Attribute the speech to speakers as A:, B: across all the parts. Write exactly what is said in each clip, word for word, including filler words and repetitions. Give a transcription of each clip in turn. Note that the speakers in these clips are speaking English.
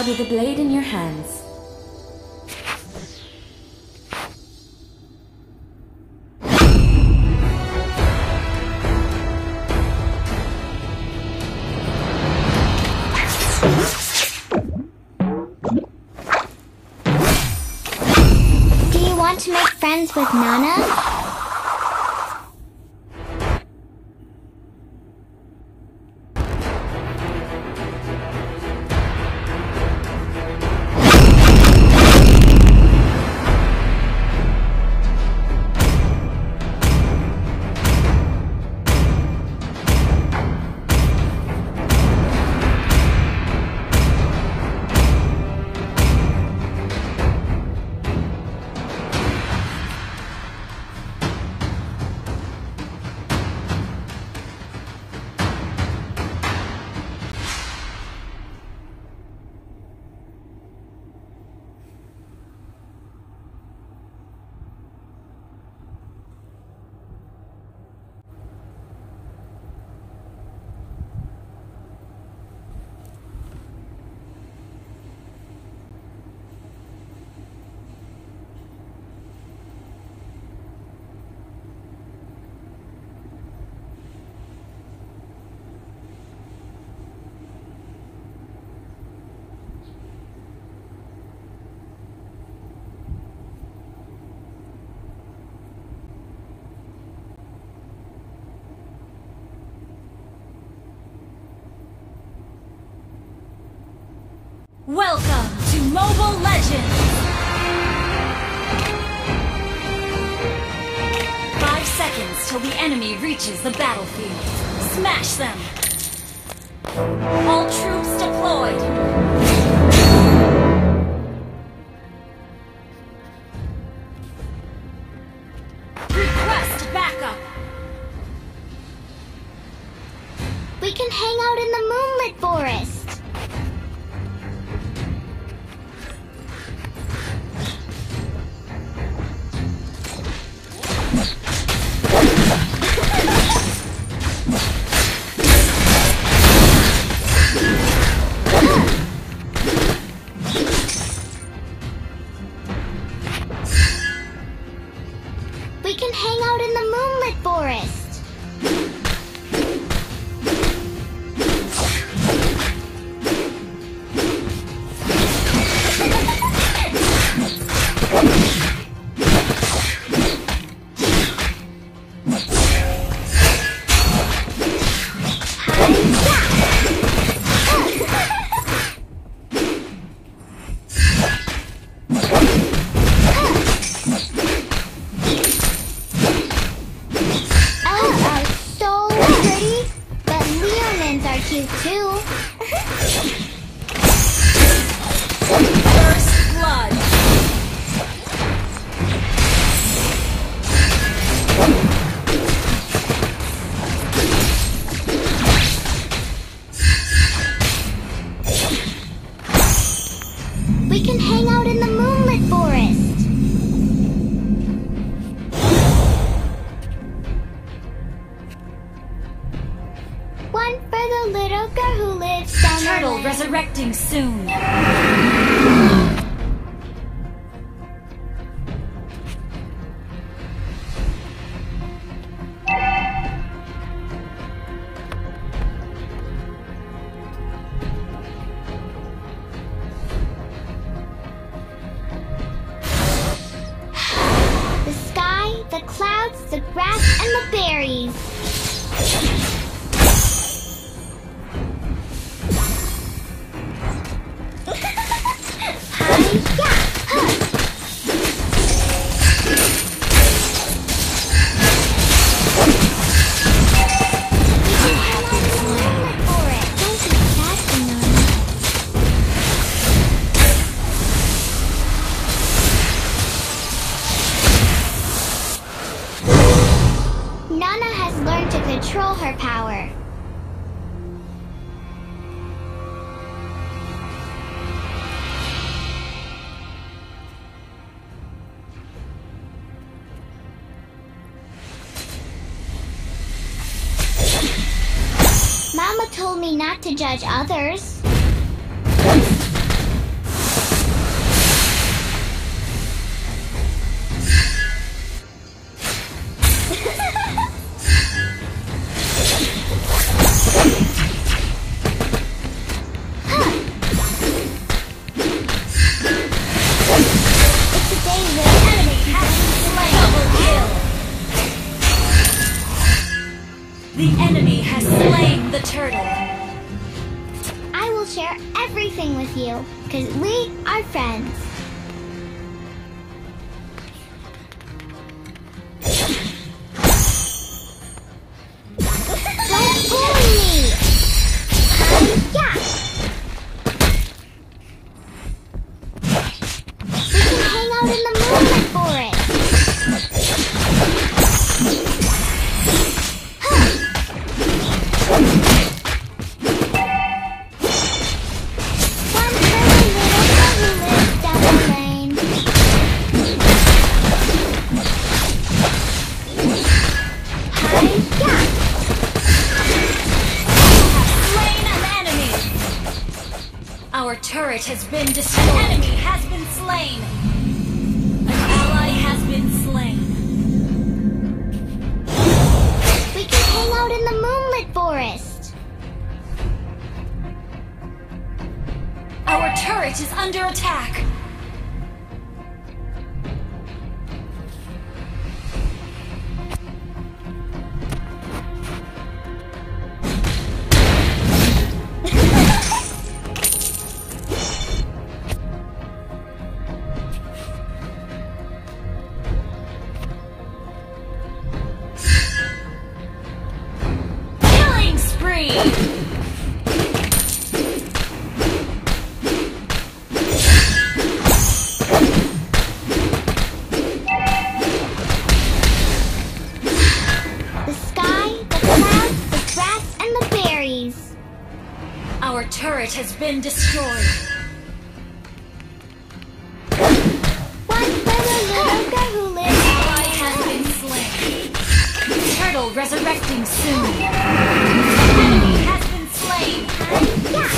A: with the blade in your hands.
B: Do you want to make friends with Nana?
C: Welcome to Mobile Legends! Five seconds till the enemy reaches the battlefield. Smash them! All troops deployed! Request backup!
B: We can hang out in the Moonlit Forest. We can hang out in the Moonlit Forest. Cute too.
C: First blood.
B: We can hang out in the Moonlit Forest. One for the little girl who lives down the
C: Turtle
B: lane.
C: resurrecting soon.
B: The sky, the clouds, the grass, and the berries. Nana has learned to control her power. Mama told me not to judge others.
C: The enemy has slain the turtle.
B: I will share everything with you, because we are friends. Don't bully me! Yeah! We can hang out in the moonlit forest!
C: Our turret has been destroyed. An enemy has been slain. An ally has been slain.
B: We can hang out in the moonlit forest.
C: Our turret is under attack. Our turret has been destroyed.
B: One for the little girl who lives.
C: Ally has been slain. Turtle resurrecting soon. Enemy has been slain.
B: Yeah.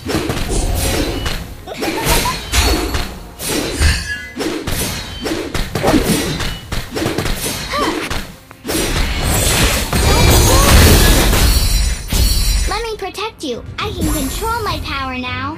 B: Let me protect you. I can control my power now.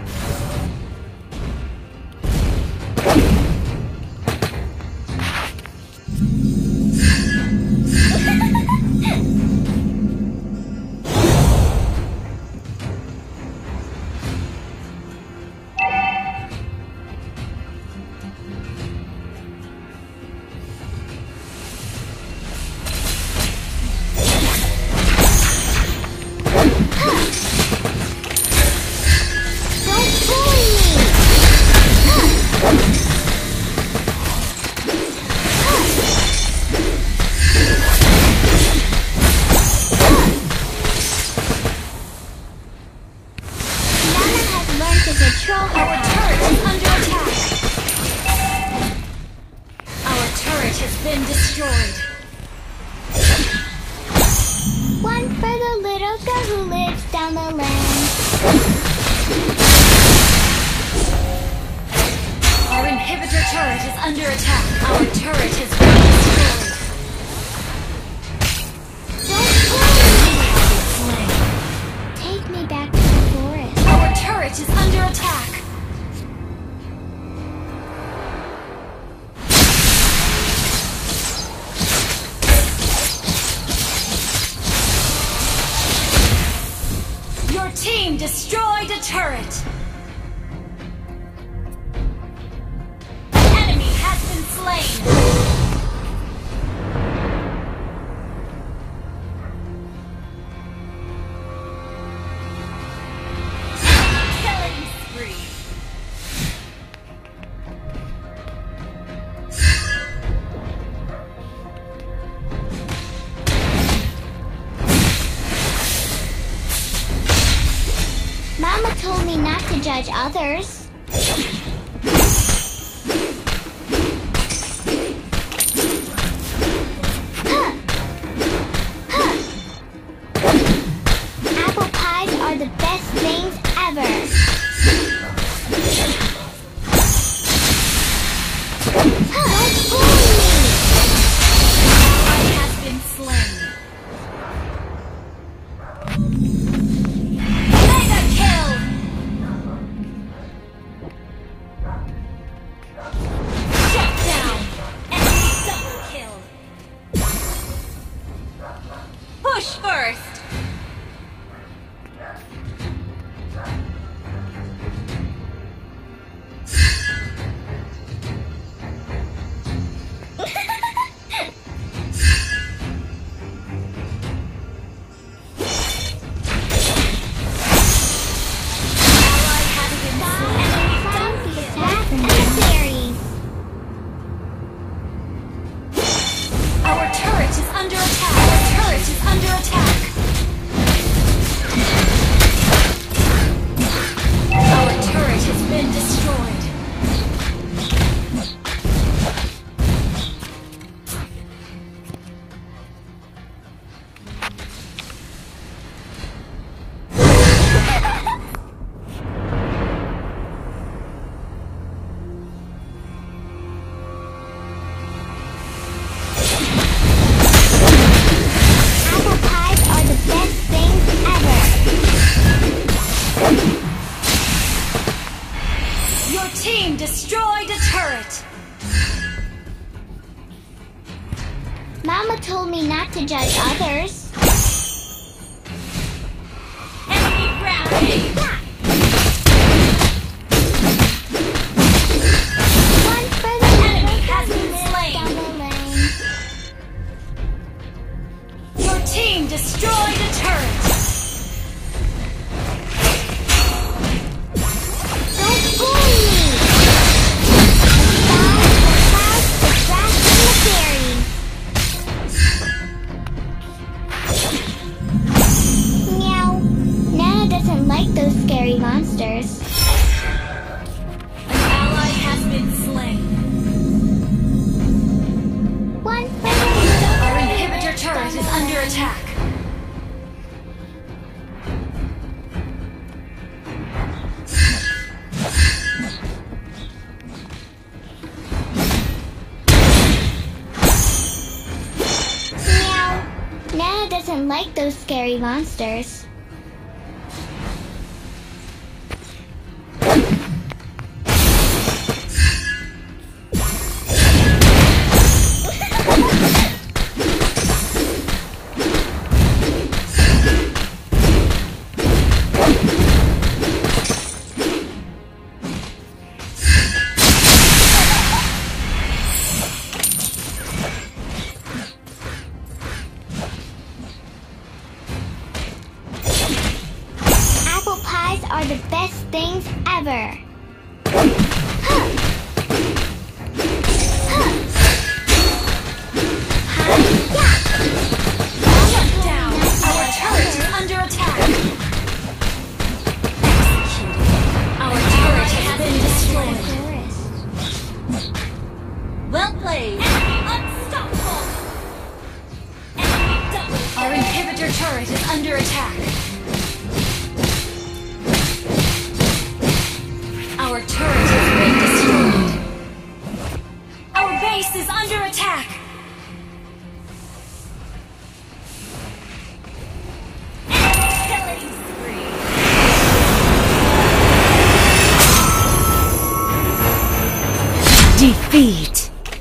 B: Control her.
C: Our turret is under attack. Our turret has been destroyed.
B: One for the little girl who lives down the lane.
C: Our inhibitor turret is under attack. Our turret has been destroyed.
B: Take me back to the forest.
C: Our turret is under attack. Your team destroyed a turret. An enemy has been slain. Killing spree.
B: Mama told me not to judge others. Huh. Huh. Apple pies are the best things ever. Huh. Don't bully me.
C: Ally has been slain. Mega kill! destroyed a turret!
B: Mama told me not to judge others.
C: Enemy rampage!
B: One for the
C: Enemy has been slain!
B: Double lane.
C: Your team destroyed a turret!
B: Don't fool me! The stars, the clouds, the grass, and the fairies. Meow. Nana doesn't like those scary monsters.
C: An ally has been slain.
B: One for the
C: Our inhibitor turret is under attack.
B: Meow. Nana doesn't like those scary monsters. Apple pies are the best things ever. Huh. Huh. Hi-ya.
C: Shut down! Our turret is under attack! Executed. Our turret has been destroyed. Well played! Enemy unstoppable! Enemy double kill. Our inhibitor turret is under attack. Our turret has been destroyed. Our base is under attack. Enemy killing spree. Defeat.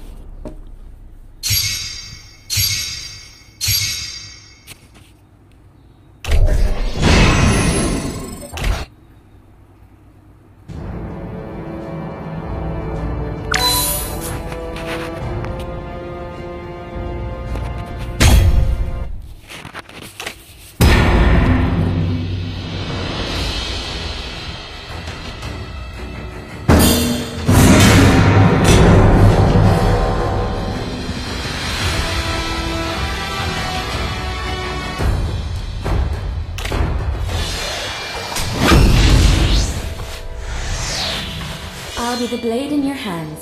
C: I'll be the blade in your hands.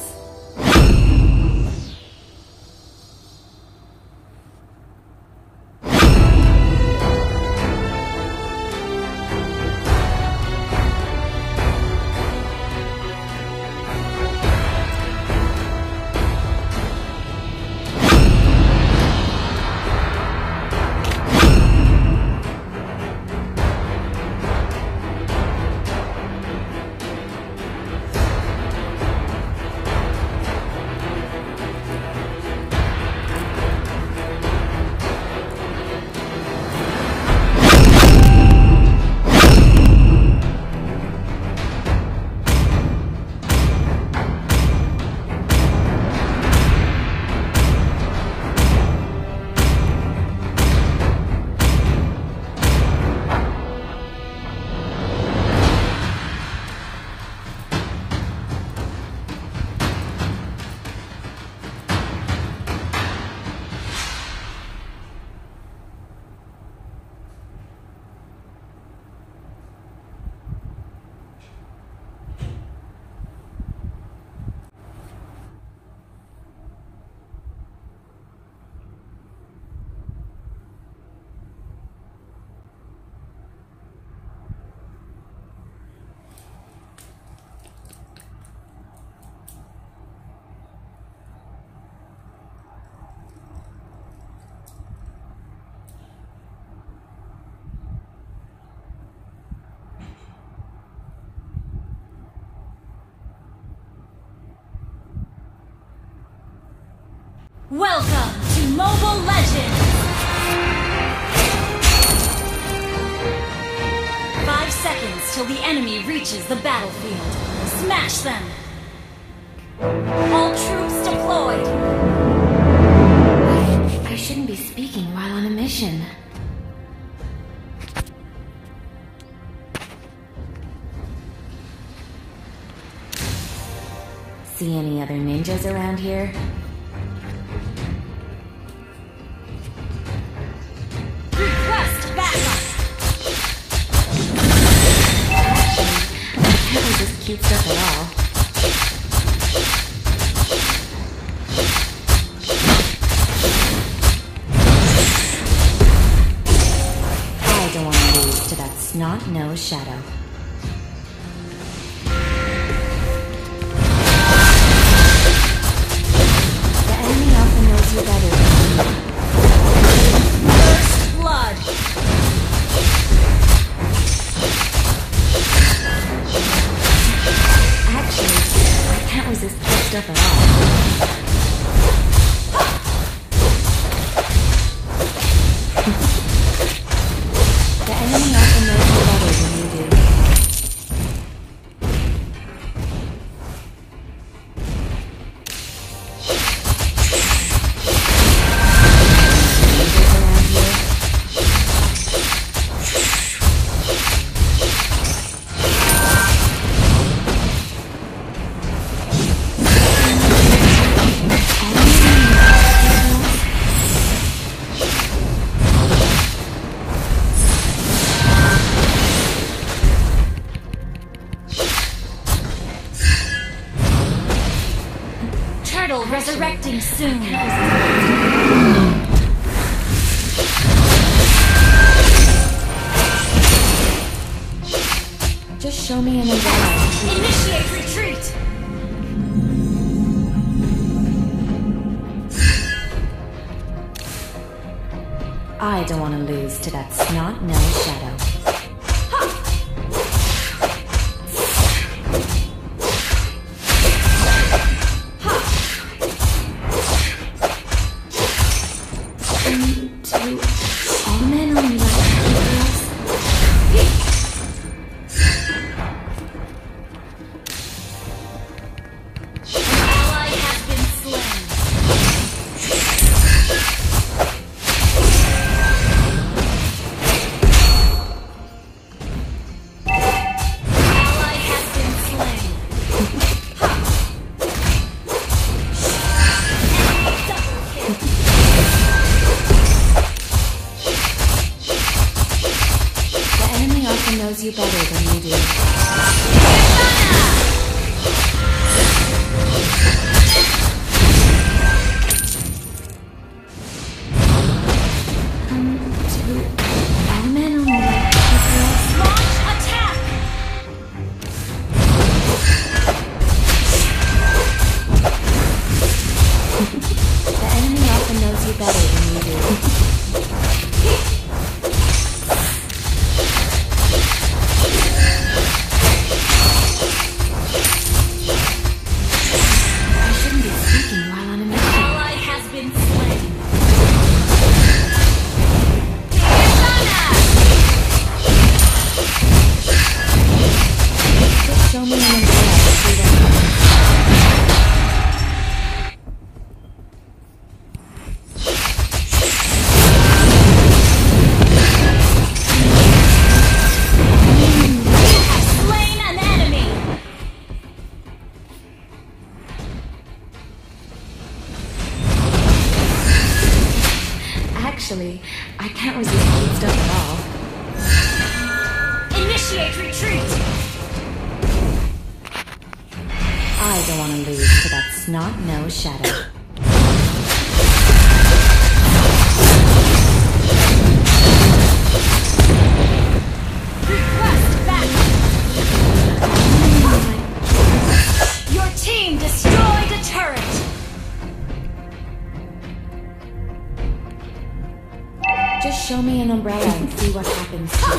C: Welcome to Mobile Legends! Five seconds till the enemy reaches the battlefield. Smash them! All troops deployed!
A: I shouldn't be speaking while on a mission. See any other ninjas around here?
C: Request backup!
A: I can't resist cute stuff at all. I don't want to lose to that snot-nosed shadow. Better.
C: First blood.
A: Actually, I can't resist this stuff at all. The enemy often knows you better than you do.
C: Turtle resurrecting soon.
A: Just show me an umbrella.
C: Initiate retreat.
A: I don't want to lose to that snot-nosed shadow. Knows you better than you do. Come to Element on the
C: Launch attack!
A: The enemy often knows you better than you do. Actually, I can't resist cute stuff at all.
C: Initiate retreat!
A: I don't want to lose to that snot-nosed shadow.
C: Request backup! Your team destroyed a turret!
A: Just show me an umbrella and see what happens to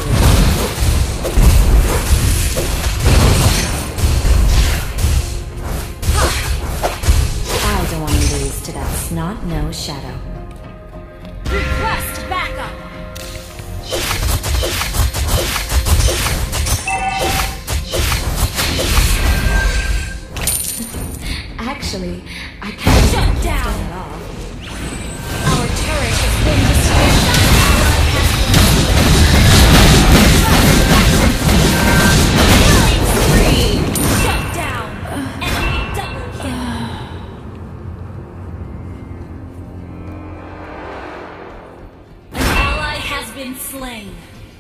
A: you. I don't want to lose to that snot-nosed shadow.
C: Request backup!
A: Actually, I can't
C: Shut down!
A: at all.
C: Our turret has been destroyed. Ally has been killing spree! Shut down! Enemy double kill! An ally has been slain.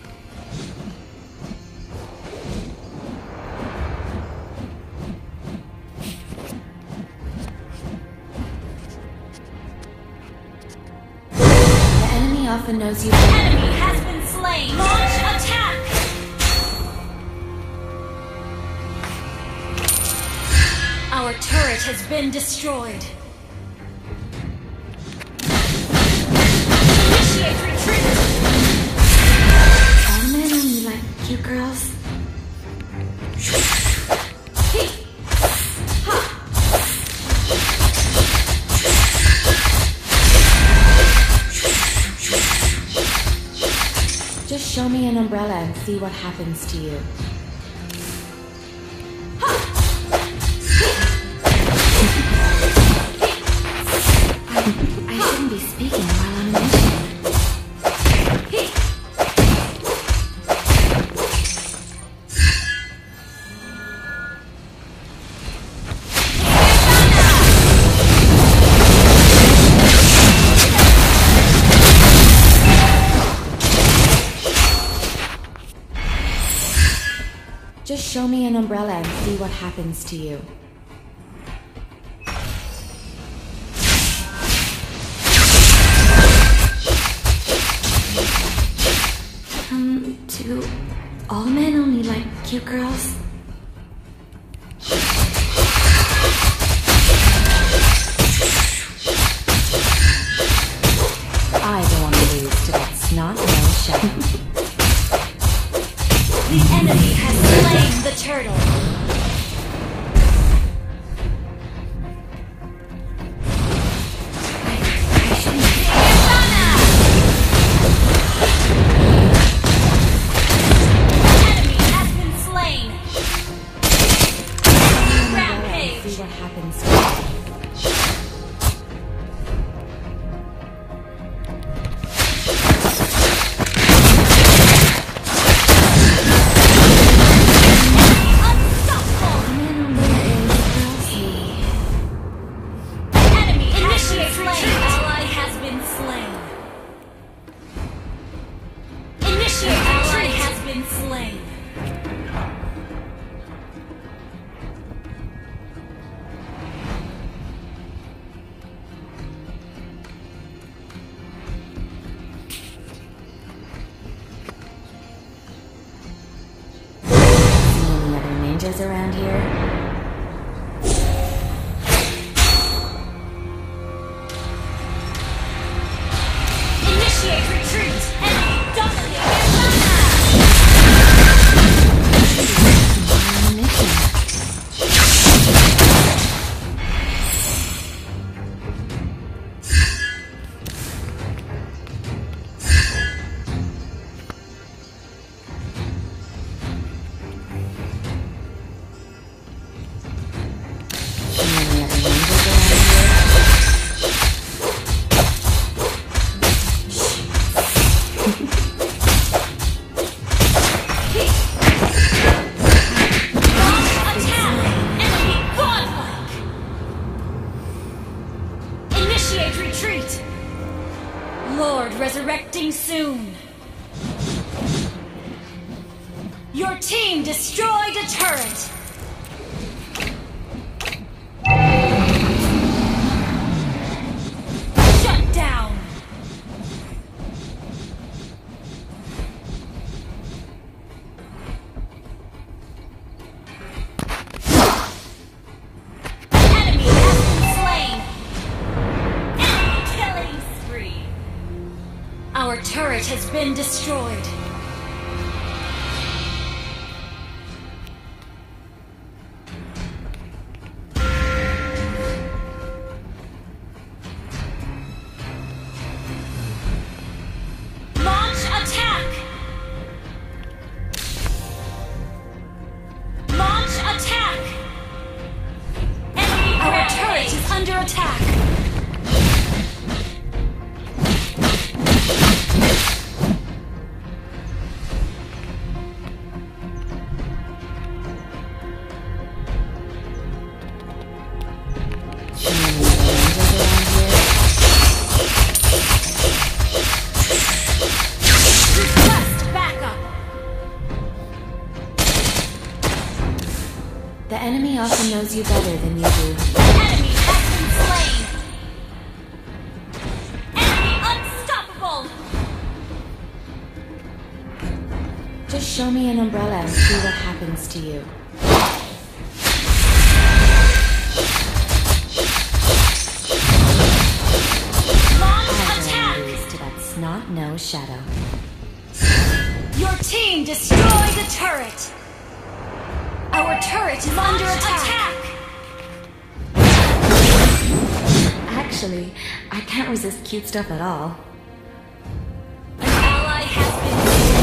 A: Often knows you.
C: Enemy has been slain. Launch attack! Our turret has been destroyed. Initiate retreat!
A: All men only like cute girls.
C: He. Ha!
A: Just show me an umbrella and see what happens to you. I, I shouldn't be speaking while on a mission. Just show me an umbrella and see what happens to you. Um, do all men only like cute girls? I don't want to lose to that snot-nosed shadow.
C: The enemy has slain the turtle. Enemy has been slain. Rampage.
A: See what happens to you. Around here.
C: Initiate retreat! Enemy dominated! Retreat! Lord resurrecting soon! Your team destroyed a turret! Shut down! Enemy has been slain! Enemy killing spree! Our turret has been destroyed!
A: enemy often knows you better than you do.
C: Enemy has been slain. Enemy unstoppable.
A: Just show me an umbrella and see what happens to you.
C: Launch attack.
A: Lose to that snot-nosed shadow.
C: Your team destroyed the turret. Our turret is under attack.
A: Actually, I can't resist cute stuff at all.
C: An ally has been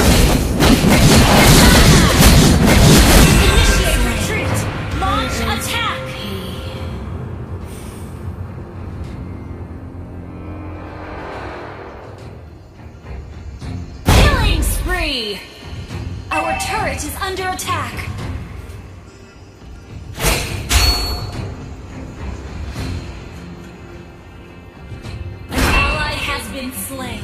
C: slain. Initiate retreat. Launch attack. Killing spree. Our turret is under attack. Been slain.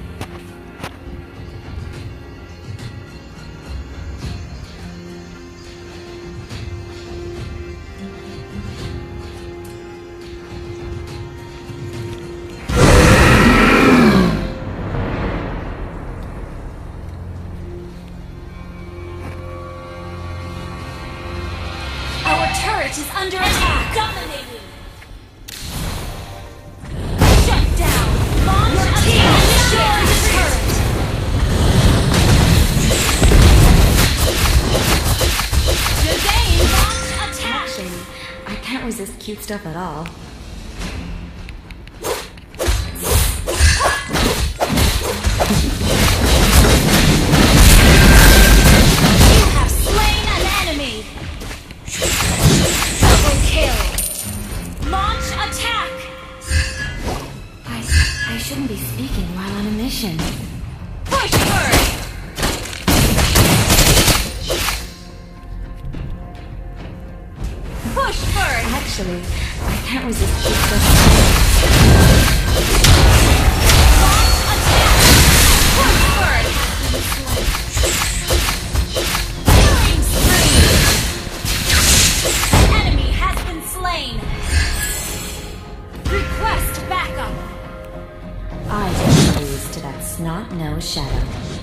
C: Our turret is under attack. Dominated.
A: Actually, I can't resist cute stuff at all.
C: You have slain an enemy. Double kill. Launch attack.
A: I, I shouldn't be speaking while on a mission.
C: Push first. Push first.
A: Actually, I can't resist cute stuff.
C: Launch attack. Push first. Killing spree. An enemy has been slain. Request backup.
A: I didn't lose to that snot-nosed shadow.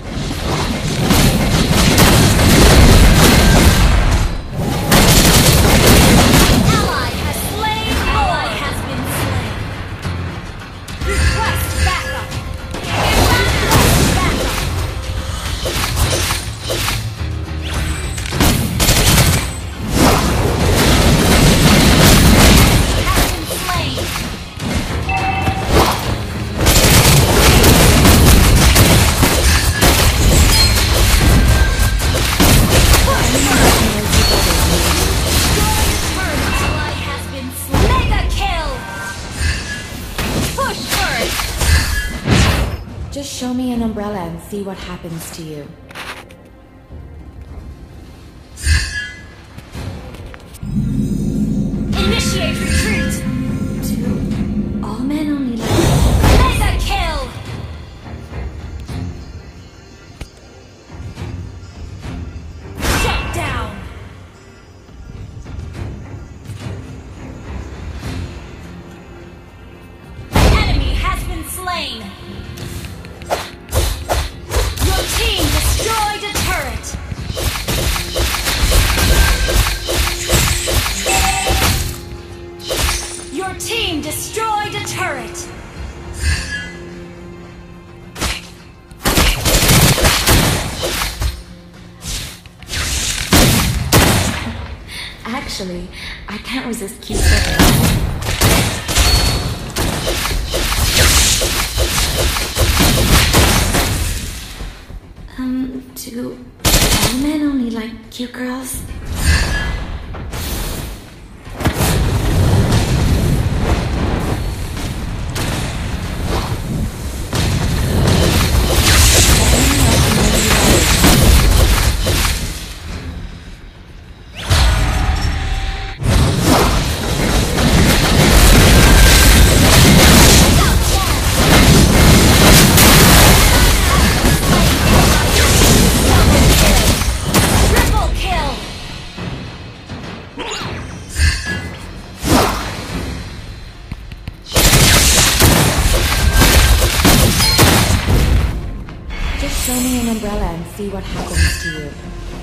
C: Ally has slain. Ally has been slain. Request backup. Request backup. Has been slain. Ally has been slain. Mega kill. Push first.
A: Just show me an umbrella and see what happens to you.
C: Initiate retreat.
A: Do all men only like...
C: Mega kill. Shut down. Enemy has been slain. Your team destroyed a turret. Your team destroyed a turret.
A: Actually, I can't resist cute stuff at all. Um, do all men only like cute girls?
C: Triple kill.
A: Just show me an umbrella and see what happens to you.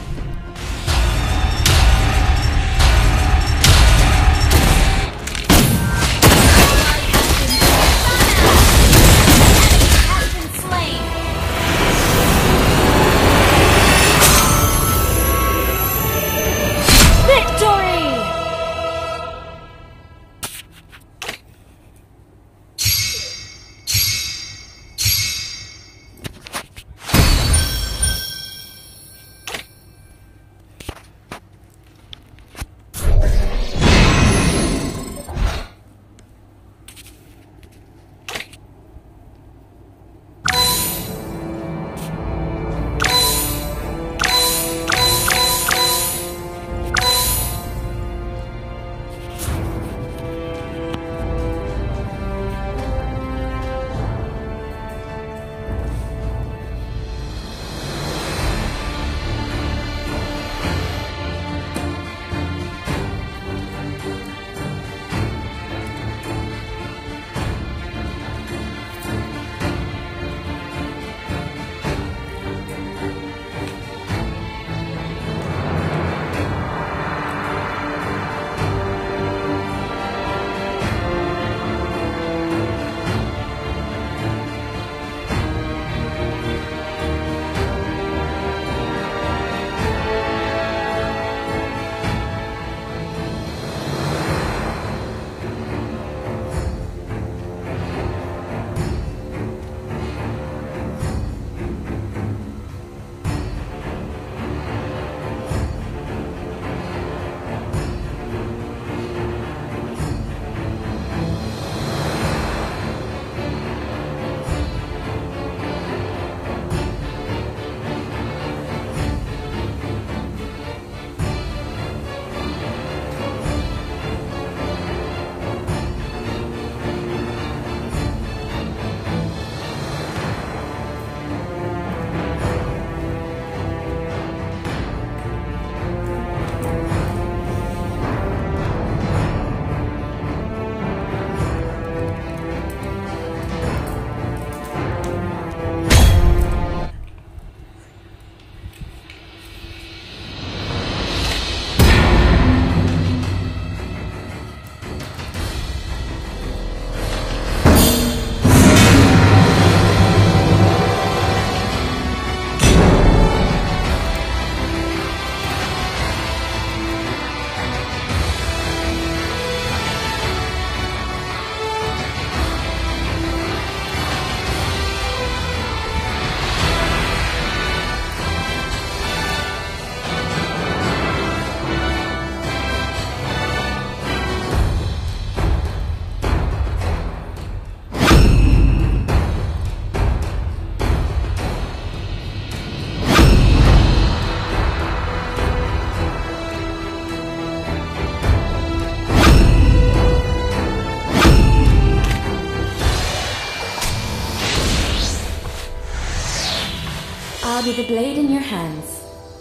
A: I'll be the blade in your hands.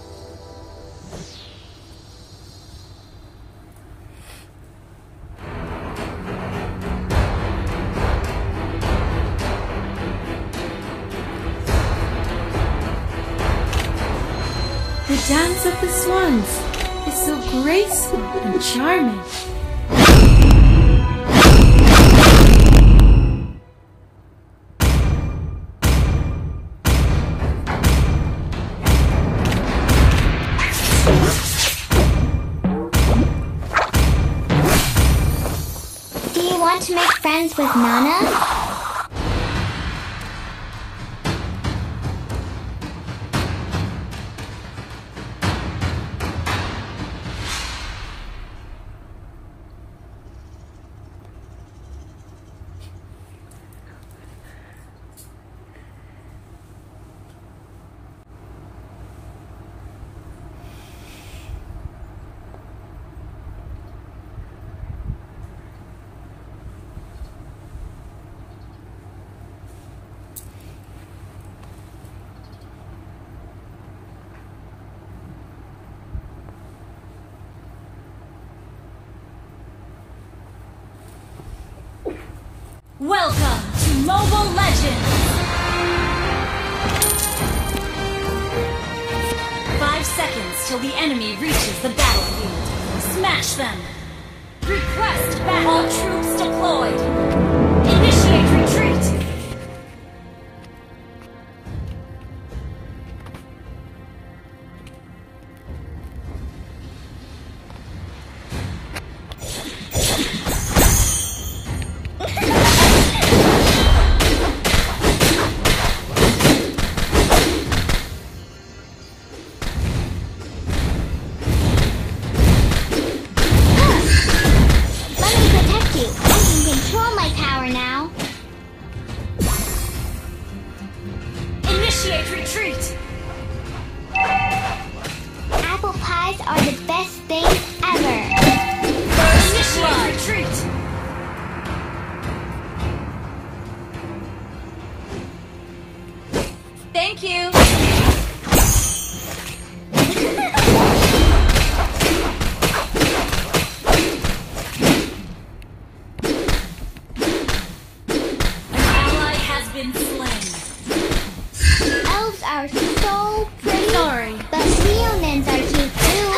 A: The dance of the swans is so graceful and charming.
B: Do you want to make friends with Nana?
C: Welcome to Mobile Legends! till the enemy reaches the battlefield. Smash them! Request back! All troops deployed! Initiate retreat!
B: Initiate retreat! Apple pies are the best things ever!
C: Initiate retreat! Thank you!
B: Are so pretty.
C: Sorry.
B: But Leonins are cute too.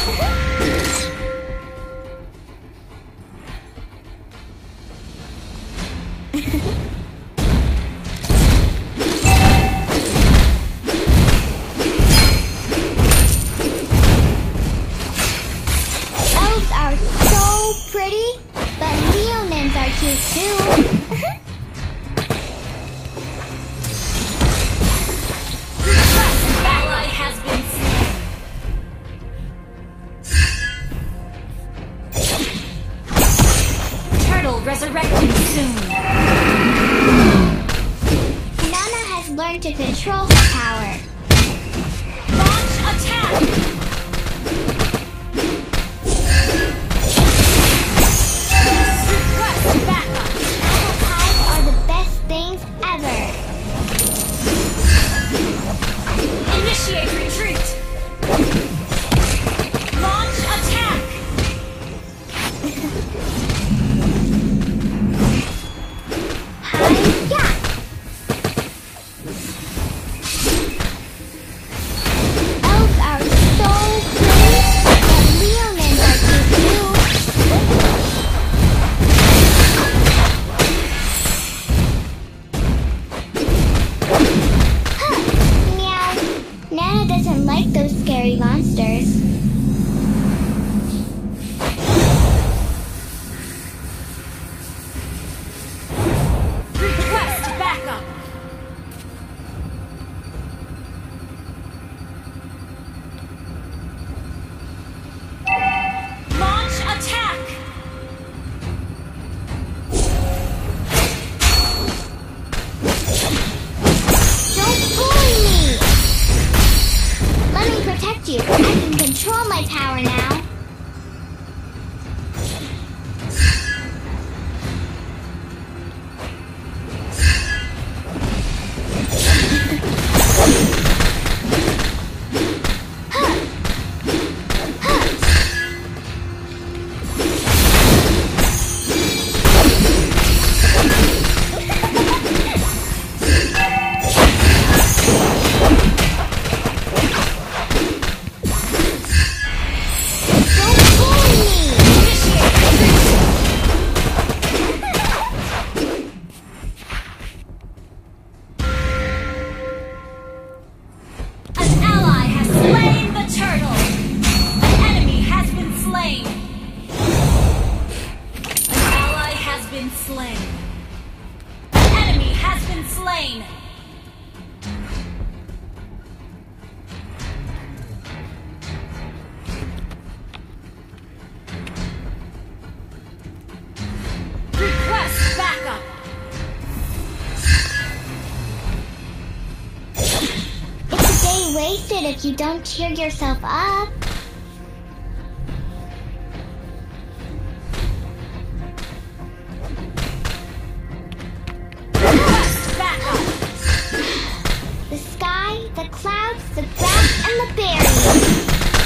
B: Elves are so pretty, but Leonins are cute too.
C: Resurrecting soon.
B: Nana has learned to control her power.
C: Launch attack! Request backup!
B: Apple pies are the best things ever.
C: Initiate retreat! Launch attack!
B: Nana doesn't like those scary monsters.
C: Request backup! Launch attack!
B: Don't bully me! Let me protect you. I can control my power now.
C: Slain. An enemy has been slain. Request backup.
B: It's a day wasted if you don't cheer yourself up. The clouds, the grass, and the berries.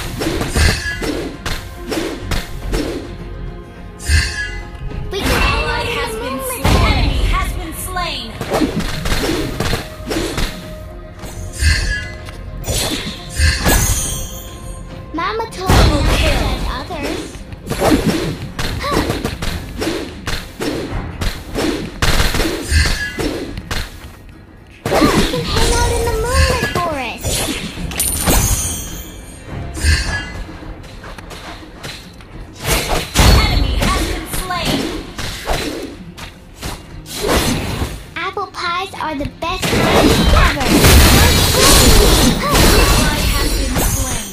B: We can
C: ally has been slain. An enemy has been slain.
B: can hang out in the Moonlit Forest.
C: Enemy has been slain.
B: Apple pies are the best kind ever.
C: Ally has been slain.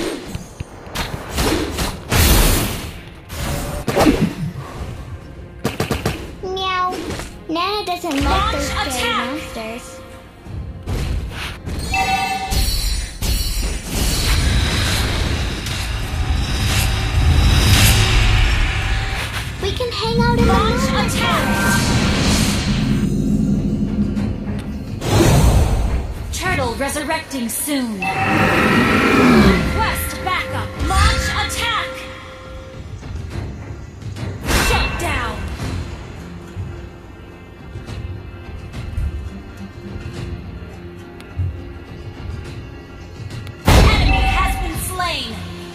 B: Meow. Nana doesn't like
C: Launch
B: those scary
C: attack.
B: monsters. We can hang out in the
C: Launch
B: Moonlit
C: attack.
B: Forest.
C: Turtle resurrecting soon. Request backup. Launch attack. Shut down. Enemy has been slain.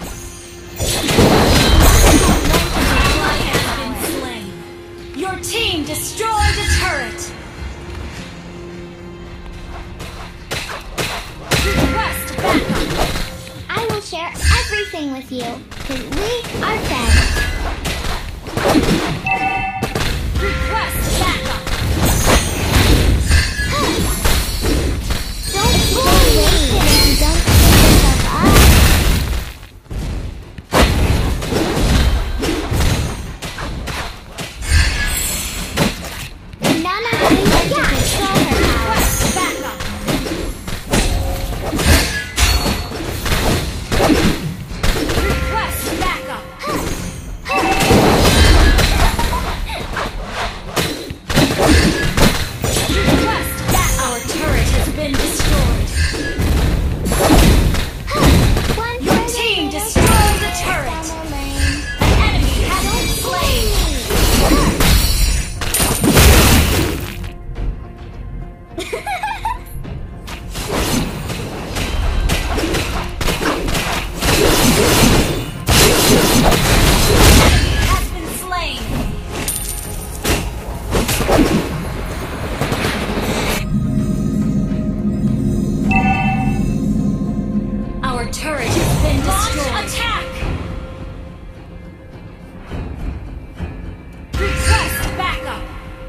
C: Ally has been slain. Your team destroyed a turret. Request backup.
B: I will share everything with you, because we are friends.
C: Request backup.
B: Don't bully me! And don't pick yourself up. Nana thinks to control her power.
C: Request backup. Request backup. Request back. Our turret has been destroyed.
B: One
C: Your
B: further
C: team
B: little
C: destroyed the
B: step
C: turret.
B: down the lane.
C: An enemy has been slain. Enemy has been slain. Our turret has been destroyed. Launch attack. Request backup.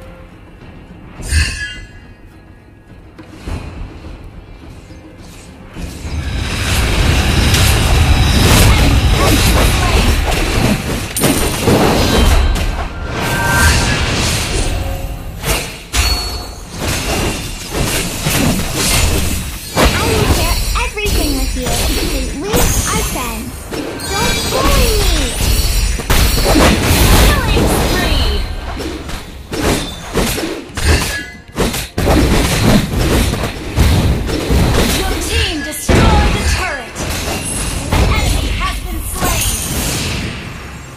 B: I will share everything with you, because we are friends. Don't bully me!
C: Killing spree. Your team destroyed the turret. An enemy has been slain.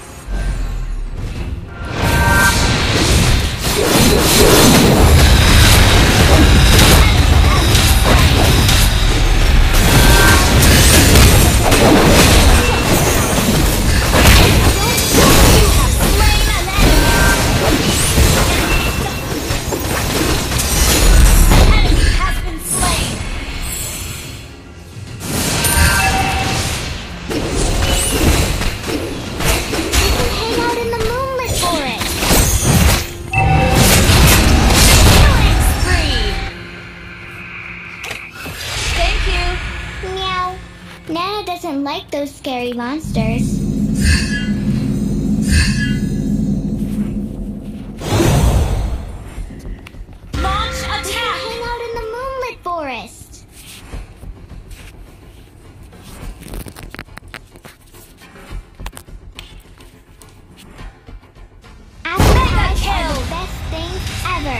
C: You have slain an enemy. An enemy has been slain.
B: We can hang out in the Moonlit Forest.
C: Killing spree. Thank you.
B: Meow. Nana doesn't like those scary monsters.
C: Launch
B: We can
C: attack.
B: hang out in the Moonlit Forest. Apple
C: Mega
B: pies are
C: kill.
B: the best things ever.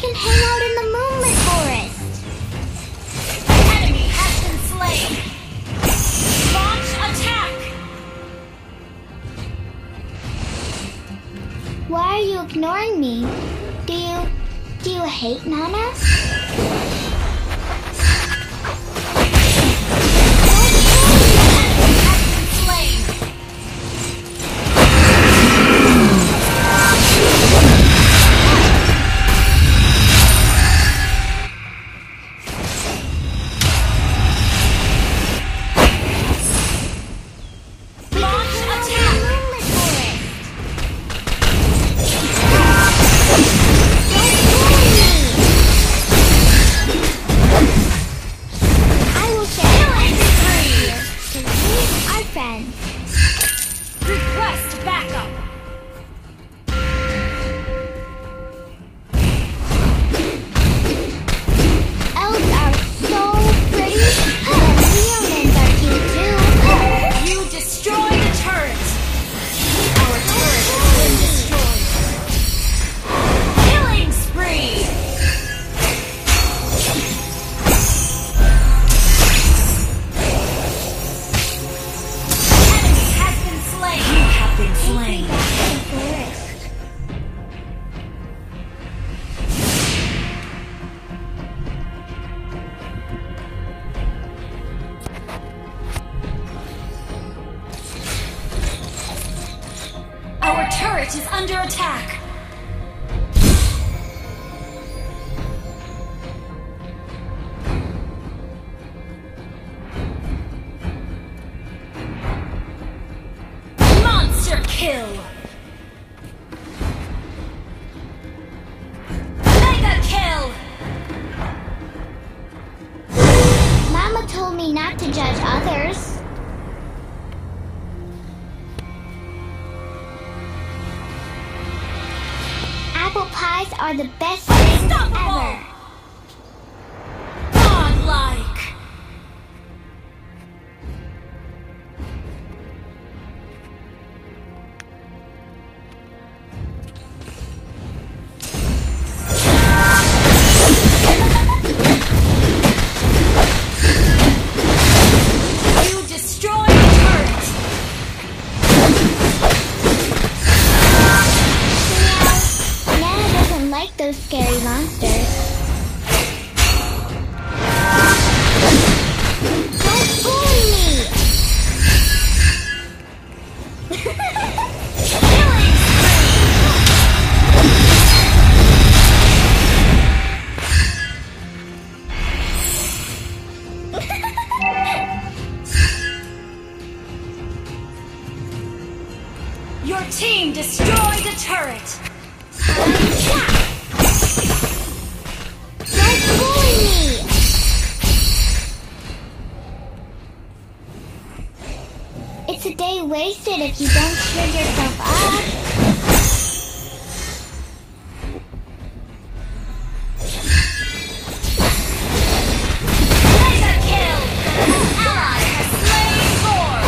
B: can hang out in the Moonlit Forest.
C: An enemy has been slain. Launch attack.
B: Why are you ignoring me? Do you... do you hate Nana?
C: Request backup.
B: Elves are so pretty. And humans are cute too.
C: You destroyed the turret. Our turret has been destroyed. Killing spree. Enemy has been slain. You have been slain. Our turret is under attack. Monster kill. Mega kill.
B: Mama told me not to judge others. Apple pies are the best things
C: Unstoppable.
B: ever.
C: Godlike. You destroyed the turret.
B: Meow. Nana doesn't like those scary monsters. Don't bully me!
C: Killing spree. Your team destroyed the turret.
B: Don't bully me! It's a day wasted if you don't cheer yourself up.
C: Mega kill. An ally has slain Thor.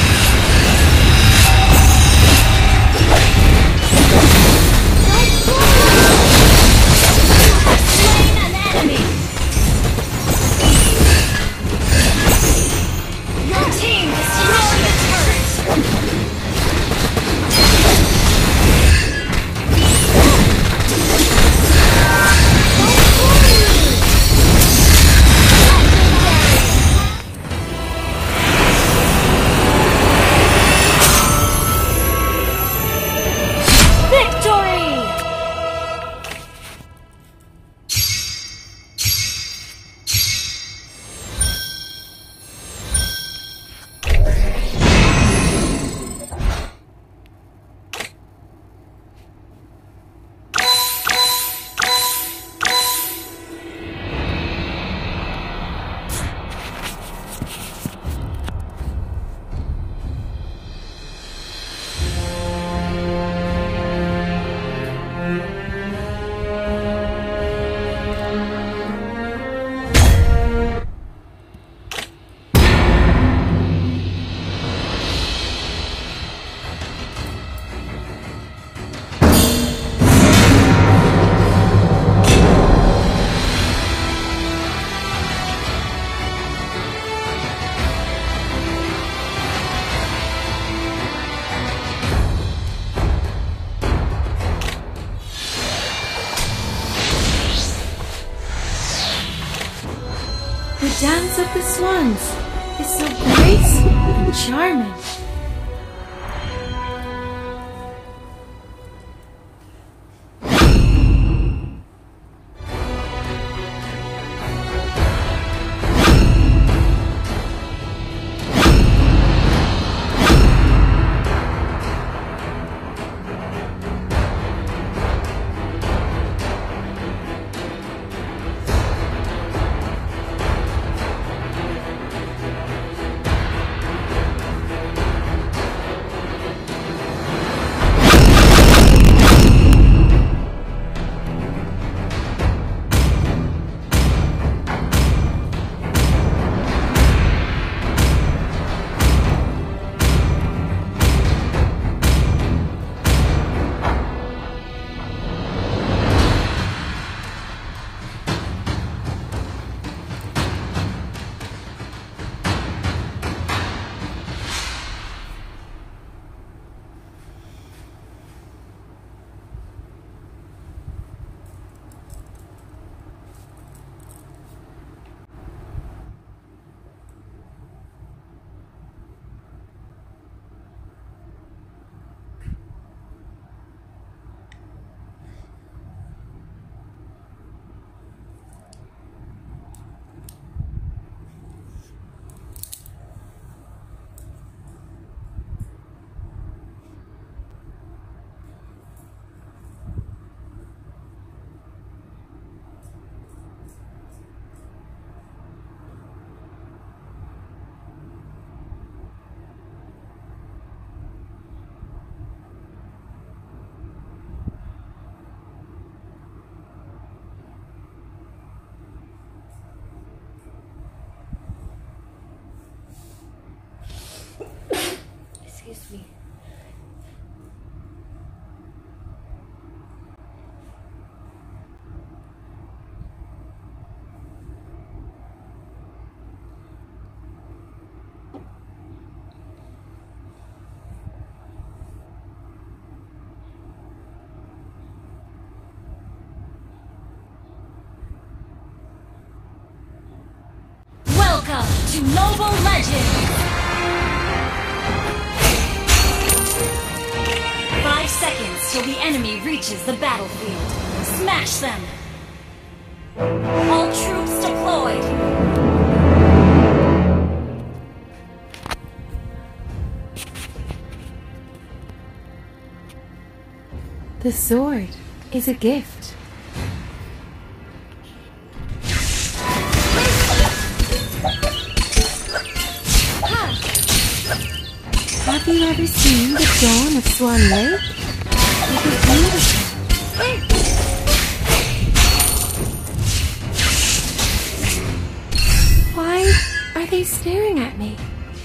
B: Don't bully
C: Slain an enemy. Your team destroyed the turret.
A: dance of the swans is so graceful and charming.
C: Excuse me. Welcome to Mobile Legends! Five seconds till the enemy reaches the battlefield. Smash them! All troops deployed!
A: The sword is a gift. Have you ever seen the dawn of Swan Lake? It is beautiful. Why are they staring at me?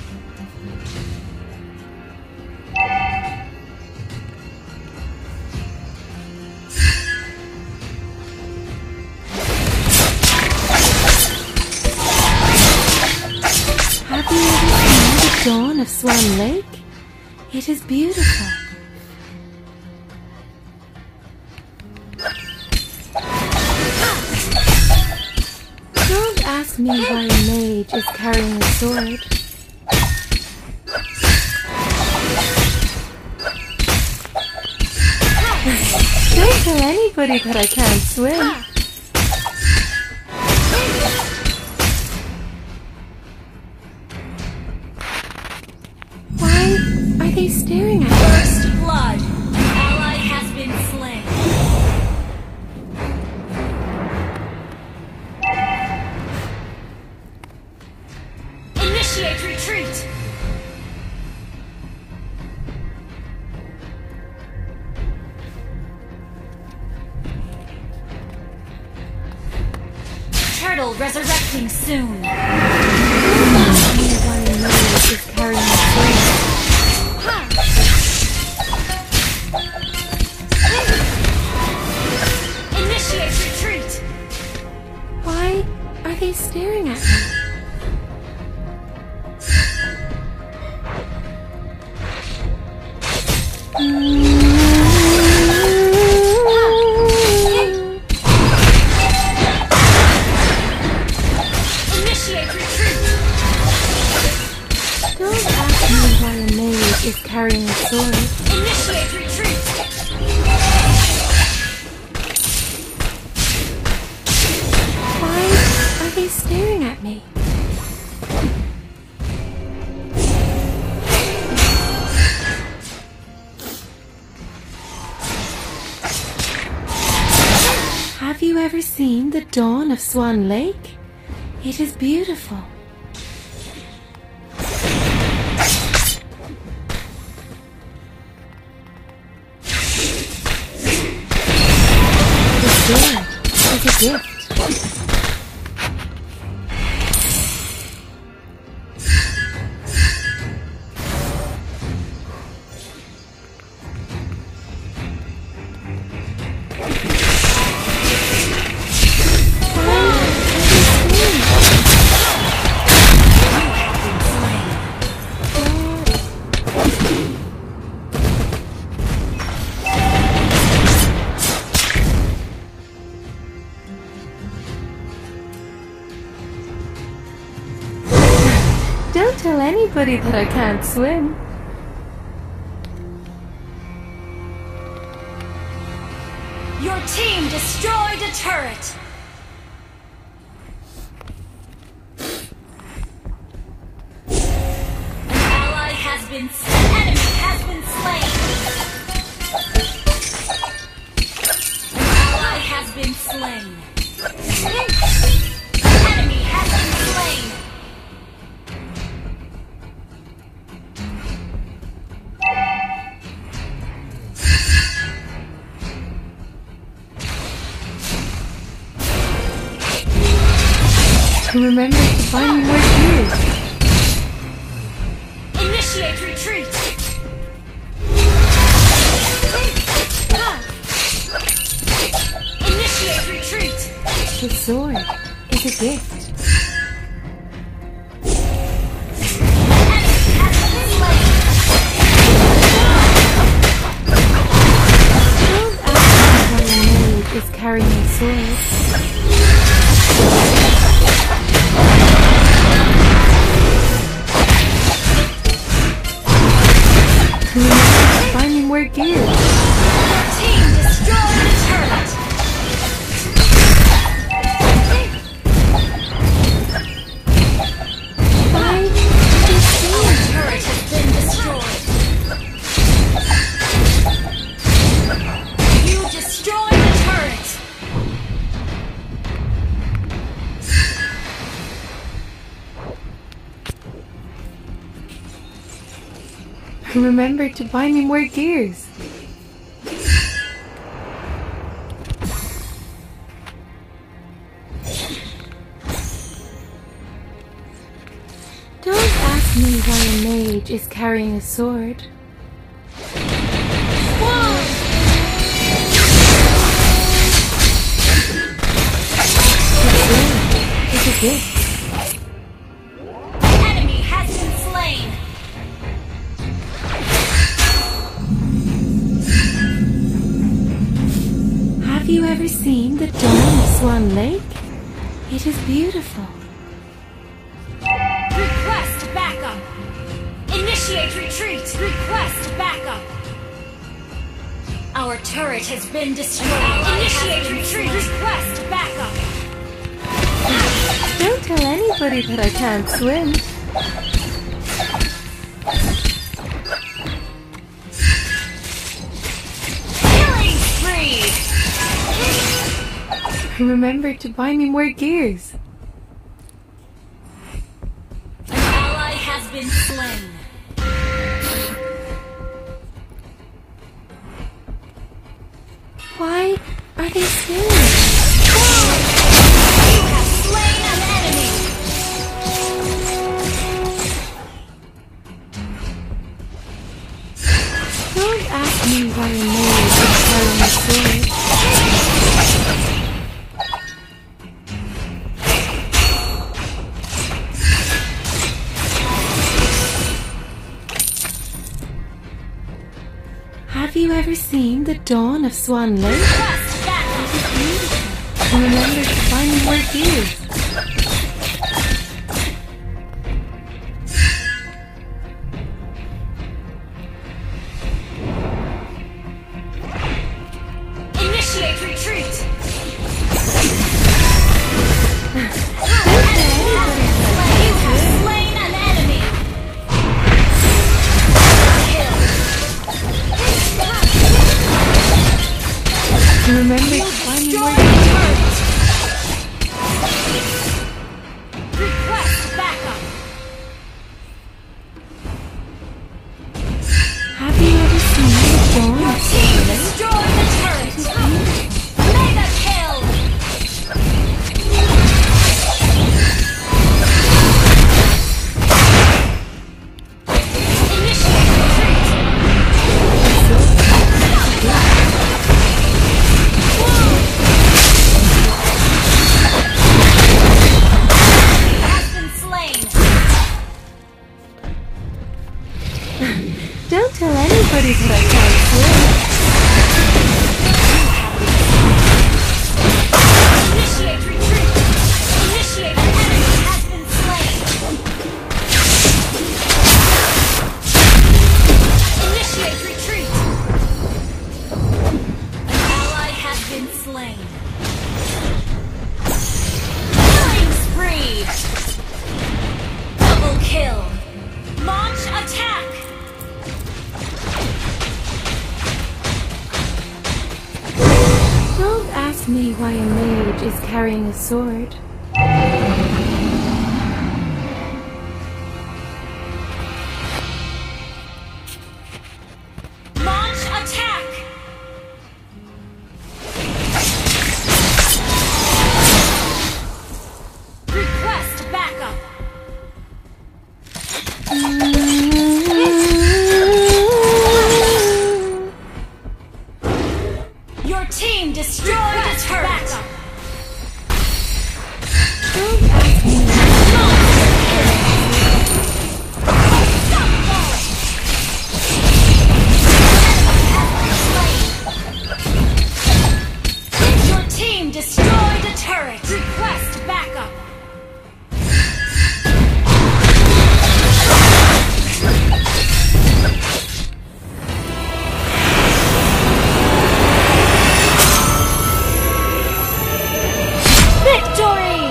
A: Have you ever seen the dawn of Swan Lake? It is beautiful. Don't ask me why a mage is carrying a sword. Don't tell anybody that I can't swim. Why are they staring at me?
C: First blood! An ally has been slain. Initiate retreat! Turtle resurrecting soon.
A: Don't ask me why a mage is carrying a sword.
C: Initiate retreat!
A: Why are they staring at me?
C: Initiate at me.
A: Have you ever seen the dawn of Swan Lake? It is beautiful. The sword is a gift. Don't tell anybody that I can't swim.
C: Your team destroyed a turret! An ally has been slain. An enemy has been slain! An ally has been slain. An enemy has been slain!
A: Remember to buy me more gears.
C: Initiate retreat! Initiate retreat!
A: The sword is a gift.
C: Enemy has been slain!
A: Don't ask me why a maid is carrying a sword. Find me more gears.
C: Your team destroyed the turret!
A: Why did
C: Our turret has been destroyed! You destroyed the turret!
A: Remember to buy me more gears. Don't ask me why a mage is carrying a sword. The sword is a gift.
C: Enemy has been slain!
A: Have you ever seen the dawn of Swan Lake? It is beautiful.
C: Request backup! Initiate retreat! Request backup! Our turret has been destroyed! Initiate retreat! Request backup!
A: Don't tell anybody that I can't swim.
C: Killing spree!
A: Remember to buy me more gears.
C: An ally has been slain.
A: Why are they swimming?
C: You have slain an enemy!
A: Don't ask me why a maid is carrying a sword. Have you ever seen the dawn of Swan Lake?
C: Request backup!
A: Remember to buy me more gears.
C: Initiate retreat!
A: Don't tell anybody
C: slain. Killing spree. Double kill. Launch attack.
A: Don't ask me why a mage is carrying a sword.
C: Launch attack. Request backup. Your team destroyed a turret.
A: Don't ask me.
C: Your team destroyed a turret. Request backup. Victory!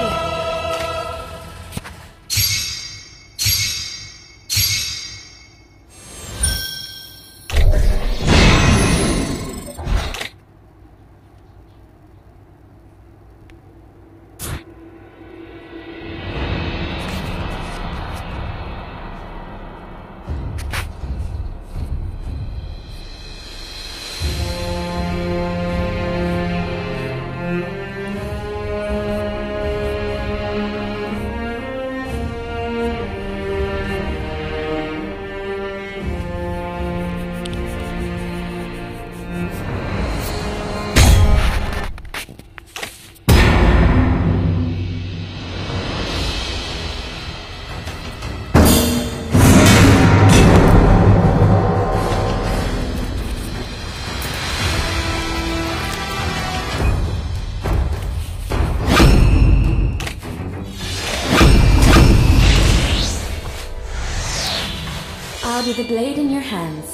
A: I'll be the blade in your hands.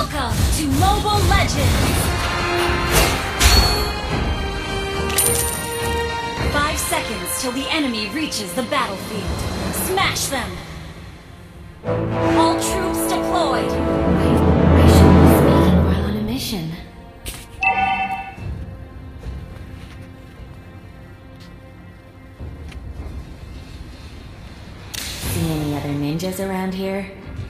C: Welcome to Mobile Legends! Five seconds till the enemy reaches the battlefield. Smash them! All troops deployed!
A: I, I shouldn't be speaking while on a mission. See any other ninjas around here?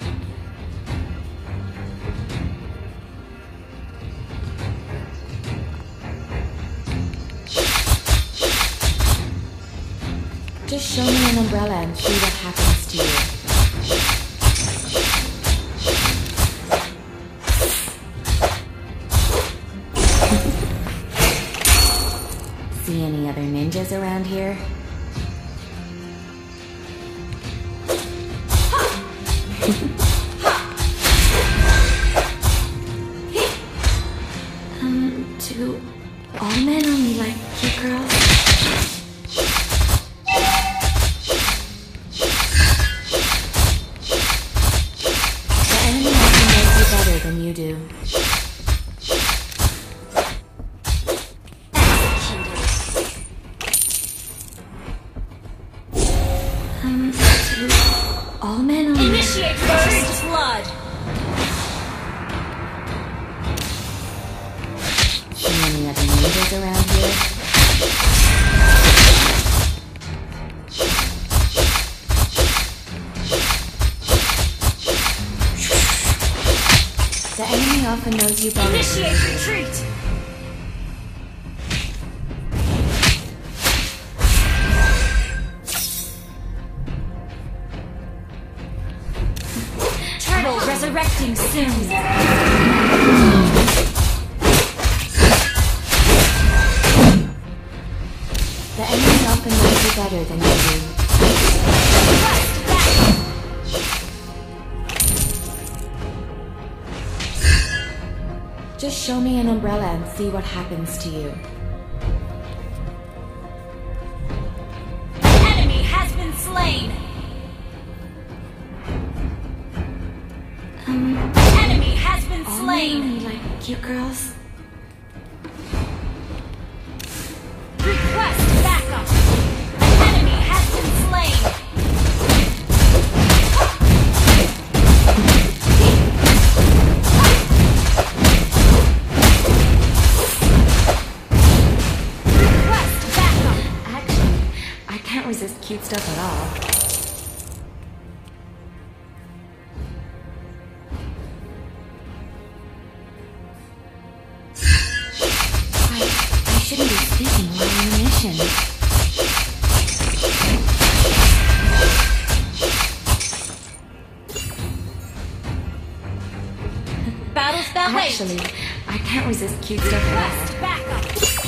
A: Just show me an umbrella and see what happens to you. See any other ninjas around here? um, do all men only like cute girls? Than you do. Um, do all men only...
C: Initiate first blood!
A: See any other ninjas around here? The enemy often knows you better.
C: Initiate retreat! Turtle resurrecting soon!
A: The enemy often knows you better than you do.
C: Request backup!
A: Just show me an umbrella and see what happens to you.
C: Enemy has been slain!
A: Um,
C: Enemy has been
A: all men
C: slain!
A: only like cute girls?
C: Request backup! Enemy has been slain! Request backup!
A: Actually, I can't resist cute stuff at all. I, I shouldn't be speaking while on a mission.
C: Battles that wait!
A: Actually, I can't resist cute stuff at all.
C: Request backup!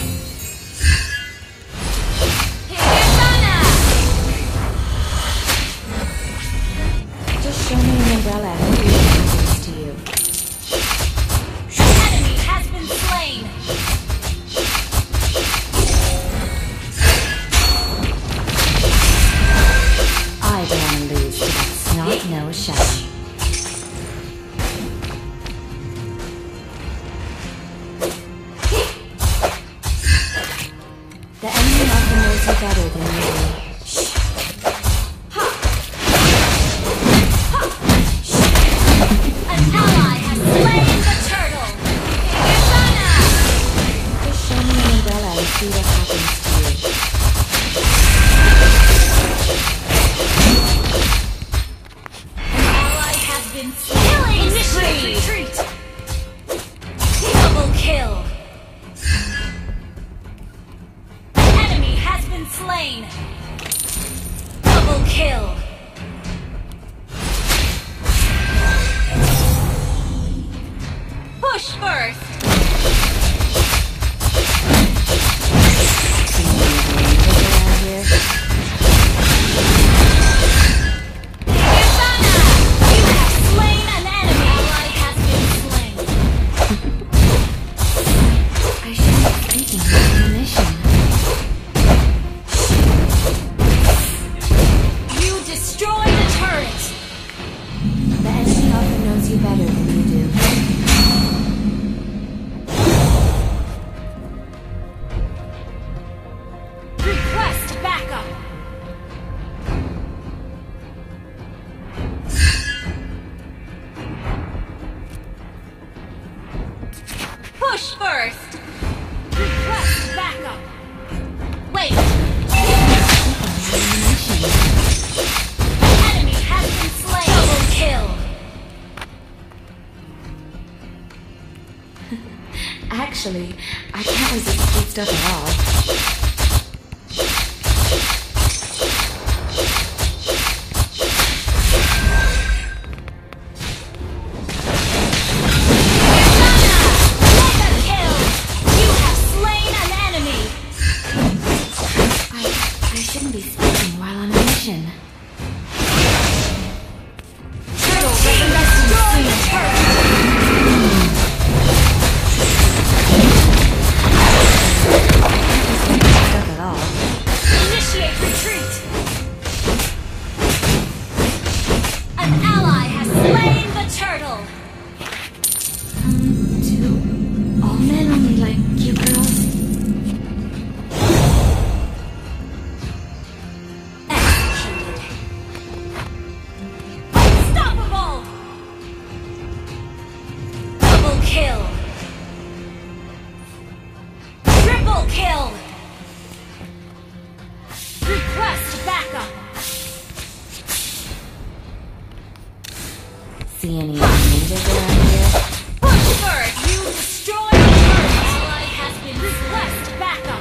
C: Hiragana!
A: Just show me an umbrella and see what happens to you.
C: Enemy has been slain!
A: I don't want to lose to that snot-nosed shadow. The enemy often knows you better than you do.
C: An ally has slain the turtle! Hiragana!
A: Just show me an umbrella and see what happens to you.
C: An ally has been slain! Initiate retreat! Double kill! Enemy has been slain! Double kill! Push first!
A: See any other ninjas around here?
C: Hiragana! You have slain an enemy! Ally has been slain!
A: I shouldn't be speaking while on a mission.
C: You destroyed a turret!
A: The enemy often knows you better than you do. Actually, I can't resist sweet stuff at all. See any ninjas around here?
C: Push first! You destroy the turret! Ally has been request backup!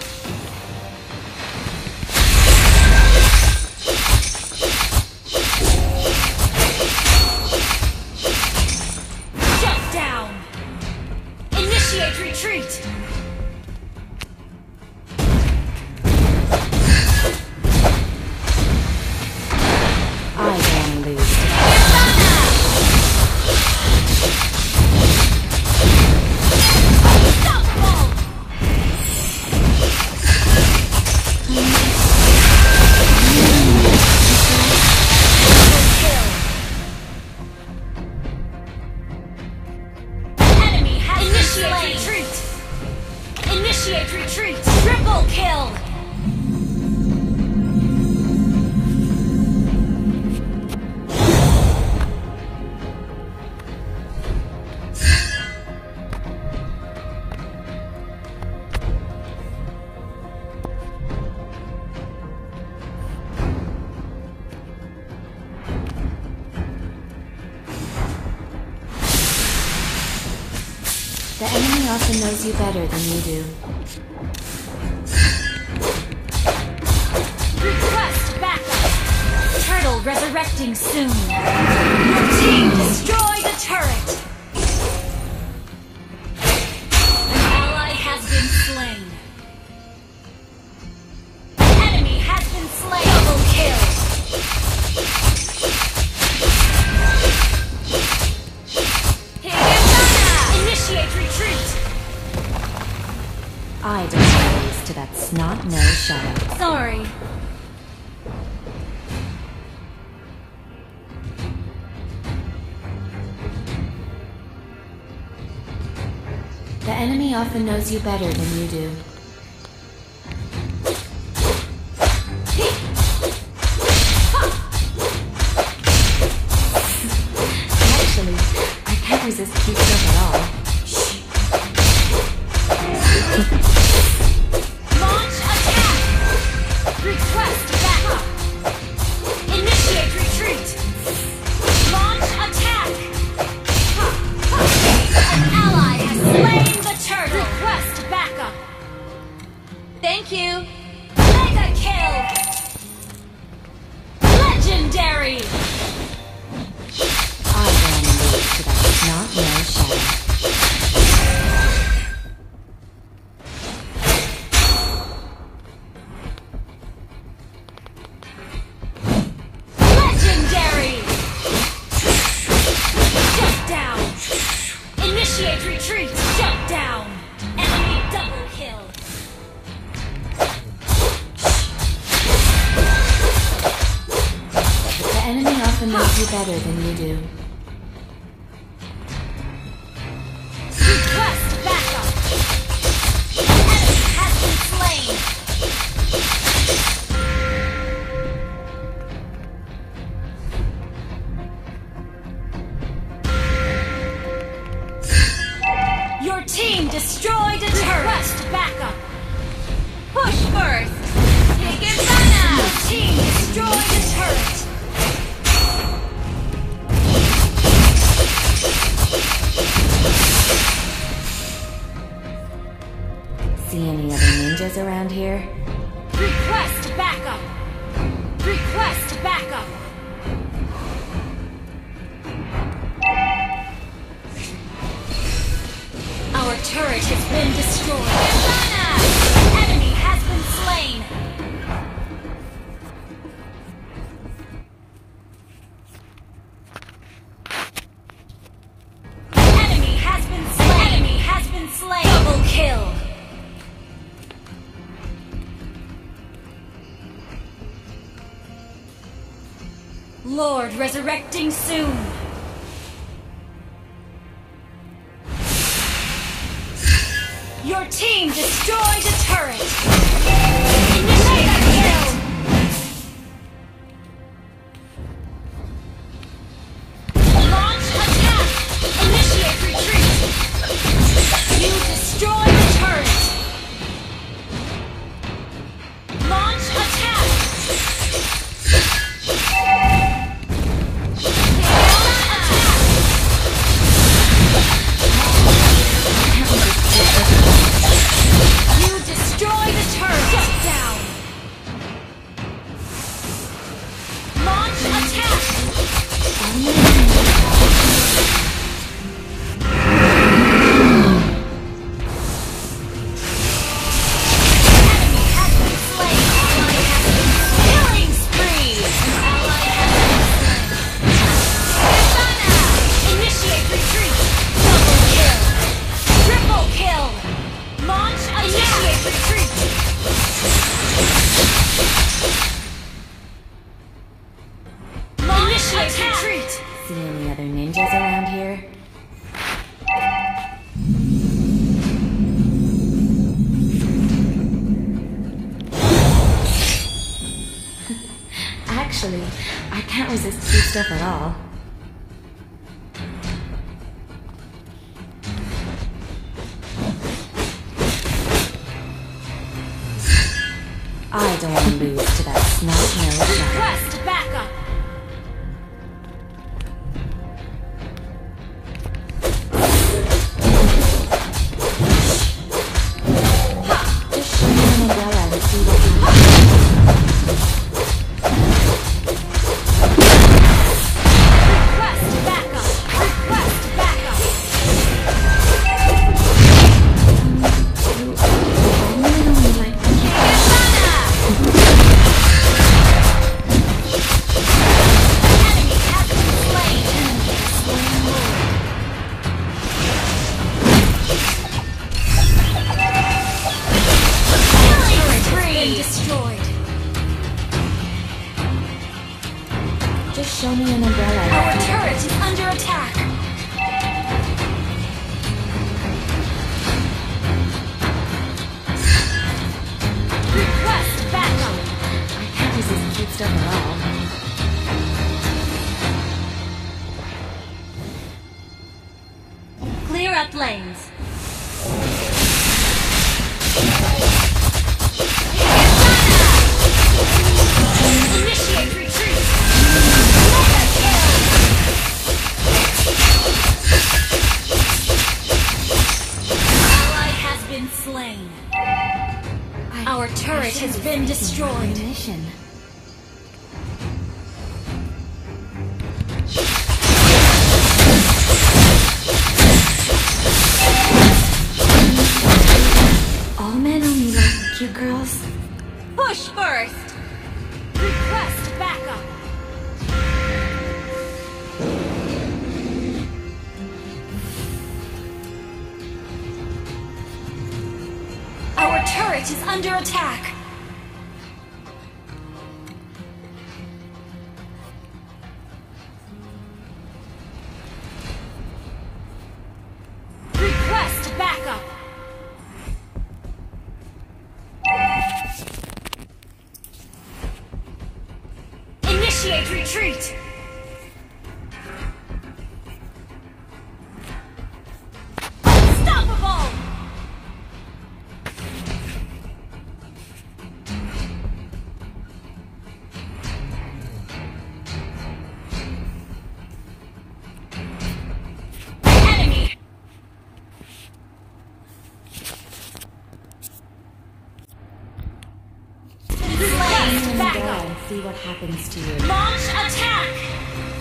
C: Shut down! Initiate retreat!
A: I can lose.
C: Initiate retreat! Triple kill!
A: The enemy often knows you better than you do.
C: Request backup! Turtle resurrecting soon! Your team destroy the turret! An ally has been slain. Enemy has been slain! Double kill! Initiate retreat!
A: I don't lose to that snot-nosed shadow.
C: Sorry.
A: The enemy often knows you better than you do. Actually, I can't resist cute stuff at all.
C: Launch attack! Request backup! Initiate retreat! Launch attack! An ally has slain the turtle! Request backup! Thank you! Mega kill! Legendary!
A: I ran lose to that snot-nosed shadow.
C: Initiate retreat! Shut down! Enemy double kill!
A: The enemy often knows you better than you do.
C: Request backup! Enemy has been slain! Your team destroyed a turret! Request backup! Push first! Higibana! Your team destroyed a turret!
A: ninjas around here?
C: Request backup! Request backup! Our turret has been destroyed. Hosanna! An enemy has been slain. Enemy has been slain. Enemy has been slain. Double kill. Lord resurrecting soon. Your team destroyed a turret! Initiate a kill! Launch attack! Initiate retreat! You destroyed a turret! Launch attack! You destroyed a turret! Shut down! Launch attack! Enemy has been slain! Ally has been killing spree! Ally has been slain! Hosanna! Initiate retreat! Double kill! Triple kill! Launch initiate retreat! Launch initiate retreat!
A: See any other ninjas around here? Actually, I can't resist cute stuff at all. I don't want to lose to that snot-nosed shot.
C: Request backup!
A: Just show me an umbrella and see what happens.
C: Request backup! Request backup!
A: I really don't like
C: Hosanna! Enemy has been slain! Enemy has slain Lord. Killing spree! Been destroyed.
A: Just show me an umbrella.
C: Our turret is under attack. Request backup.
A: I can't resist cute stuff at all.
C: Clear up lanes. Initiate retreat. Mega kill. Ally has been slain. Our turret has been destroyed.
A: Ammunition. All men only like cute girls.
C: Push first. Request backup. Our turret is under attack. Request backup. Initiate retreat. Unstoppable.
A: see what happens to you.
C: Launch attack!